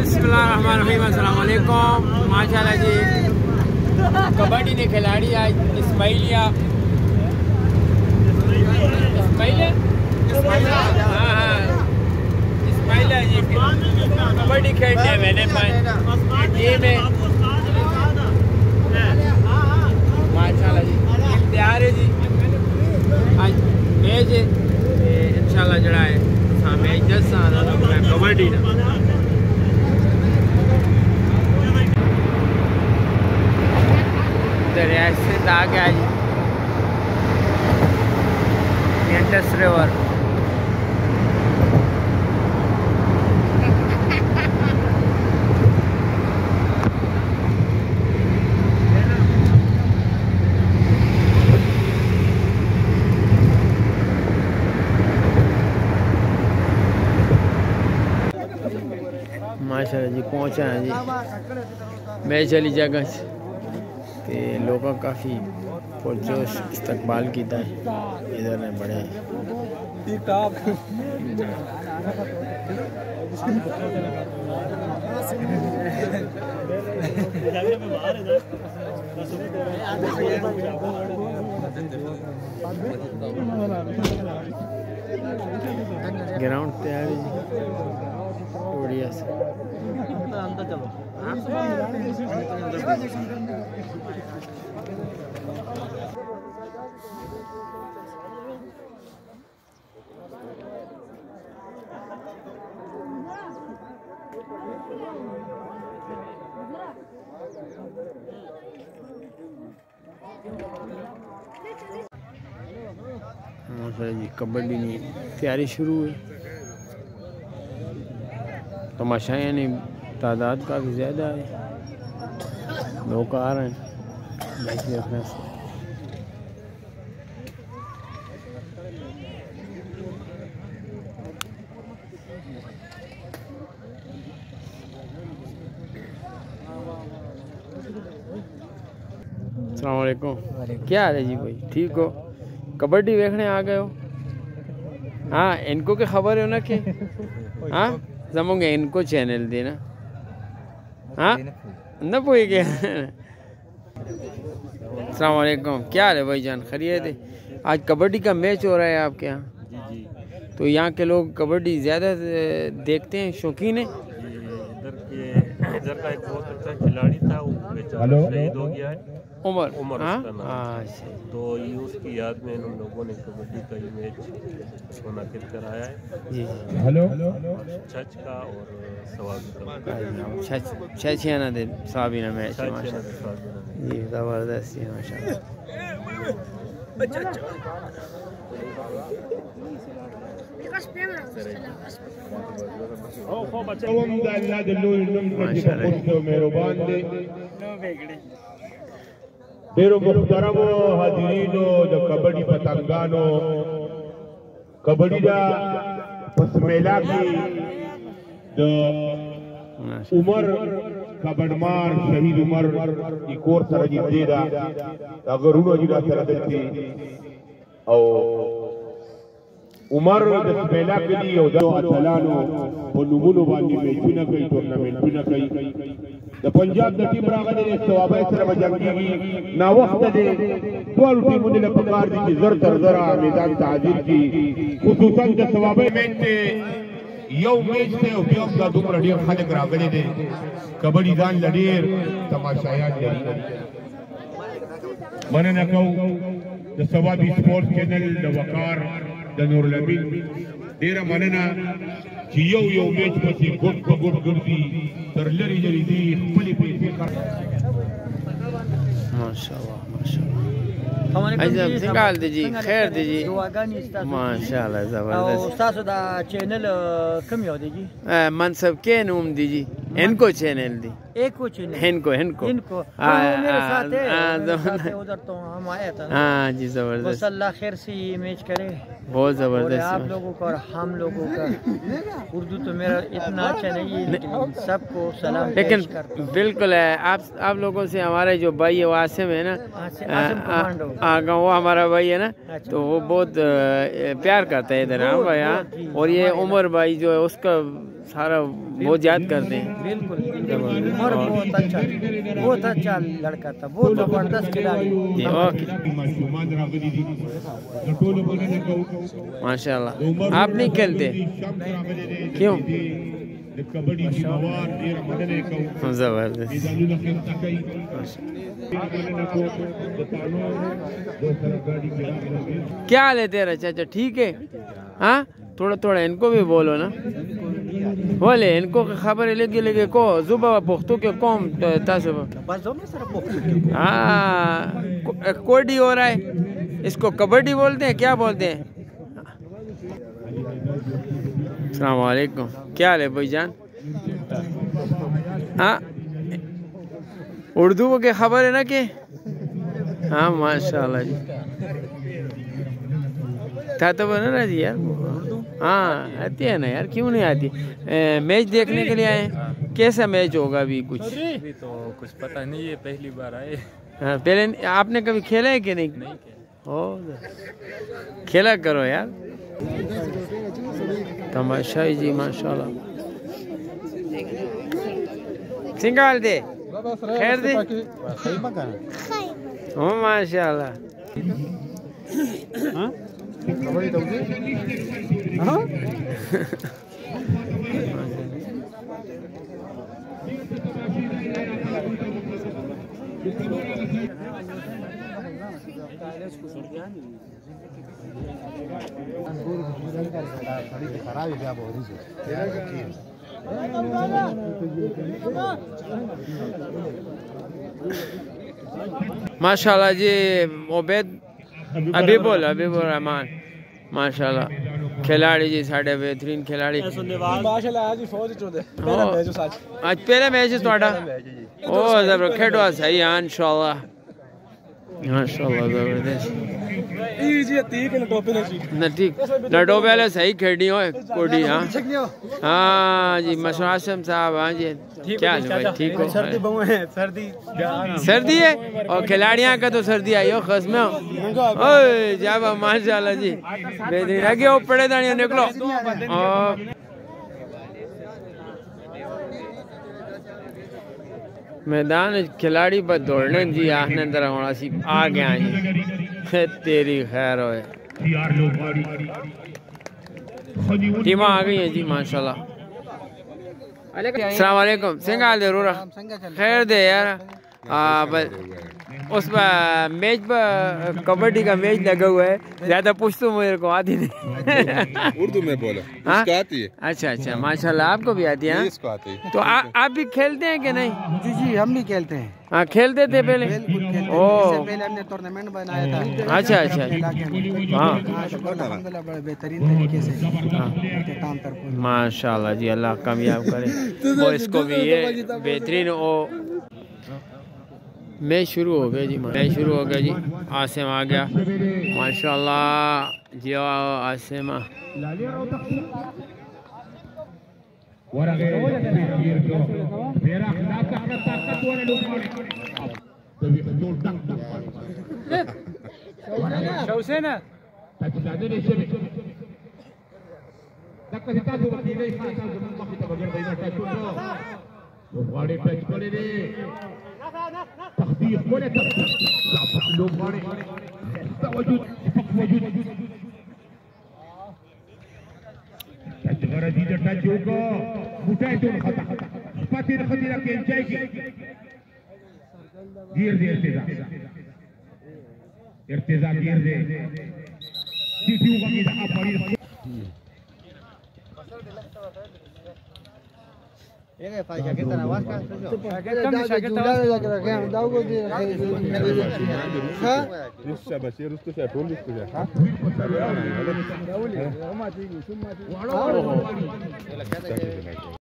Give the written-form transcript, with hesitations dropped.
बिस्मिल्लाहिर्रहमानिर्रहीम, अस्सलाम वालेकुम। माशाल्लाह जी, कबड्डी के खिलाड़ी आज इस्माइलिया जी कबड्डी खेलते हैं। मैंने टीम है माशाल्लाह जी, तैयार है जी। आज मैच है इंशाल्लाह जड़ा है मैच 10 साल कबड्डी ना दरिया से आ गया जी इंटस रिवर। माशाल्लाह जी पहुँचा है जी मैच वाली जगह से ते लोग काफ़ी पुरजोश इस्तकबाल किया है। इधर ने बड़े ग्राउंड तैयार है बढ़िया से। चलो जी कबड्डी की तैयारी शुरू है। तमाशाएँ यानी तादाद काफ़ी ज़्यादा है, लोग आ रहे हैं मैच देखने से। अस्सलाम वालेकुम, क्या हाल है जी भाई, ठीक हो? कबड्डी देखने आ गए हो? हाँ, इनको की खबर है ना कि हाँ जमोगे इनको चैनल देना हाँ न पोई क्या। अस्सलाम वालेकुम, क्या हाल है भाईजान, खैरियत है? आज कबड्डी का मैच हो रहा है आपके यहाँ? जी। तो यहाँ के लोग कबड्डी ज़्यादा देखते हैं, शौकीन है? इधर का एक बहुत अच्छा खिलाड़ी था, वो बेचारा शहीद हो गया है, उमर हाँ अच्छा। तो ये उसकी याद में इन लोगों ने कबड्डी का ये मैच मुनाकिद कराया है जी। हेलो छच का और सवाबी का छछियाना दे साबिना मैच माशाल्लाह जी, ज़बरदस्त है माशाल्लाह। ढेरों मुख्तरम हाजिरीनो द कबड्डी पतंगानो कबड्डी दा पसमेला की द उमर कबडमार शहीद उमर की कोर सरजी देदा अगर उनो जिला सरदती और उमर द पहला के लिए दो अतलानो बनुमुनो बांधी में बिना कई टूर्नामेंट बिना कई द पंजाब द टीम रागले ने सवाबे सर बजंगी ना वक्त दे दोल टीम ने पकार दी जर तर जरा मैदान ताजीर की खुसूसन द सवाबे मैच से यो मैच से उपयोग द दुम रडियो खाने रागले ने कबड्डी जान लड़ीर तमाशायान लड़ी मने न कहूं द सवाबी स्पोर्ट्स चैनल द वकार द नूरलमीन डेरा मनना कि यो मैच पसी गुट गुर्दी तर लरी लरी दी खपली पैसे कर माशाल्लाह माशाल्लाह निकाल दीजिए, खैर दीजिए माशाल्लाह ज़बरदस्त। उस्ताद दा चैनल कम याद दीजिए, मनसब के नाम दीजिए, इनको चैनल दी एक को चैनल इनको इनको इनको मेरे साथ है उधर तो हम आया था। हाँ जी ज़बरदस्त, अल्लाह खैर से ये मैच करे, बहुत ज़बरदस्त। आप लोगों का और हम लोगों का उर्दू तो मेरा इतना अच्छा नहीं है, लेकिन सबको सलाम। लेकिन बिल्कुल है आप लोगों से हमारे जो भाई है वासिम है ना, वो हमारा भाई है ना, तो वो बहुत प्यार करता है इधर। हाँ भाई हाँ, और ये उमर भाई जो है उसका सारा बहुत याद करते हैं। बिल्कुल उमर बहुत अच्छा लड़का था, बहुत जबरदस्त खिलाड़ी। ओके माशाल्लाह। आप नहीं खेलते क्यों? जबरदस्त। क्या हाल है तेरा चाचा? ठीक है। हाँ थोड़ा थोड़ा इनको भी बोलो ना, बोले इनको खबर लगी लगे को जुबा पुख्तू के कौम तासब। हाँ कोडी हो रहा है, इसको कबड्डी बोलते हैं, क्या बोलते हैं? अस्सलाम वालेकुम, क्या हाल है भाईजान? हाँ उर्दू के खबर है ना कि? हाँ माशाल्लाह जी। था तो बना ना जी यार। हाँ आती है ना यार, क्यों नहीं आती? मैच देखने के लिए आए? कैसा मैच होगा अभी? कुछ अभी तो कुछ पता नहीं है, पहली बार आए। हाँ पहले आपने कभी खेला है कि नहीं? हो खेला करो यार। तमाशाई जी माशाल्लाह। सिंगाल दे खैर दे हो माशाल्लाह। माशाल्लाह जी उबैद हबीबुल रहमान माशाल्लाह खिलाड़ी जी, साढ़े बेहतरीन खिलाड़ी। आज पहला मैच है थोड़ा? ओ जबर खेडवा सही है इंशाल्लाह माशाल्लाह जबरदस्त। ना ठीक ना टोपे वाले सही खेड़ी हो कोडी। हाँ हाँ जी मशराशम साहब। हाँ जी क्या है भाई? ठीक हो? सर्दी है और खिलाड़ियाँ का तो सर्दी आई हो खस में ओए जाबा माशाल्लाह जी बेहतरीन। आगे वो पड़े दानिया निकलो। मैदान खिलाड़ी पर दौड़ने जी आने अंदर होना सी आ गया जी। तेरी खैर हो टीमा आ गई है जी माशाल्लाह। अस्सलाम वालेकुम सिंगाल दे रोरा खैर दे यार। उस पर मैच पर कबड्डी का मैच लगा हुआ है, ज्यादा पूछ तो मेरे को आती नहीं। उर्दू में बोला। हाँ? आती है। अच्छा अच्छा माशाल्लाह आपको भी आती है? इसको आती है। तो आप भी खेलते हैं कि नहीं? जी जी हम भी खेलते हैं। हाँ खेलते थे पहले? ओ पहले हमने टूर्नामेंट बनाया था। अच्छा अच्छा हाँ अल्हम्दुलिल्लाह बड़े बेहतरीन तरीके से माशाल्लाह जी। अल्लाह कामयाब करे और इसको भी ये बेहतरीन। ओ मैच शुरू हो गया जी, मैच शुरू हो गया जी। आसिम आ गया माशाल्लाह जी। आसिम تخطيط ولا تخطيط لومباري تواجد وجود التغرة دي تجوكا متايتون خطأ فاتين خطيرة كين جايكي دير دي ارتزاق دير دي تيتيو بقيدة أفاريد لسه بشير لسه تقول لسه